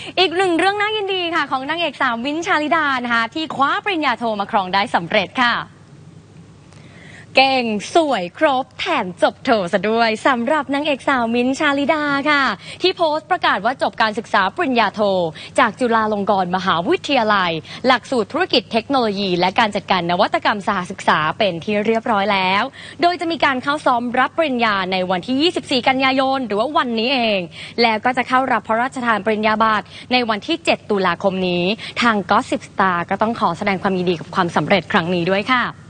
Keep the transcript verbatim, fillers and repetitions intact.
อีกหนึ่งเรื่องน่ายินดีค่ะของนางเอกสาวมิ้นท์ชาลิดานะคะที่คว้าปริญญาโทมาครองได้สำเร็จค่ะเก่งสวยครบแถมจบโทซะด้วยสำหรับนางเอกสาวมิ้นท์ชาลิดาค่ะที่โพสต์ประกาศว่าจบการศึกษาปริญญาโทจากจุฬาลงกรณ์มหาวิทยาลัยหลักสูตรธุรกิจเทคโนโลยีและการจัดการนวัตกรรมสหศึกษาเป็นที่เรียบร้อยแล้วโดยจะมีการเข้าซ้อมรับปริญญาในวันที่ยี่สิบสี่กันยายนหรือว่าวันนี้เองแล้วก็จะเข้ารับพระราชทานปริญญาบัตรในวันที่เจ็ดตุลาคมนี้ทาง Gossip Star ก็ต้องขอแสดงความยินดีกับความสำเร็จครั้งนี้ด้วยค่ะ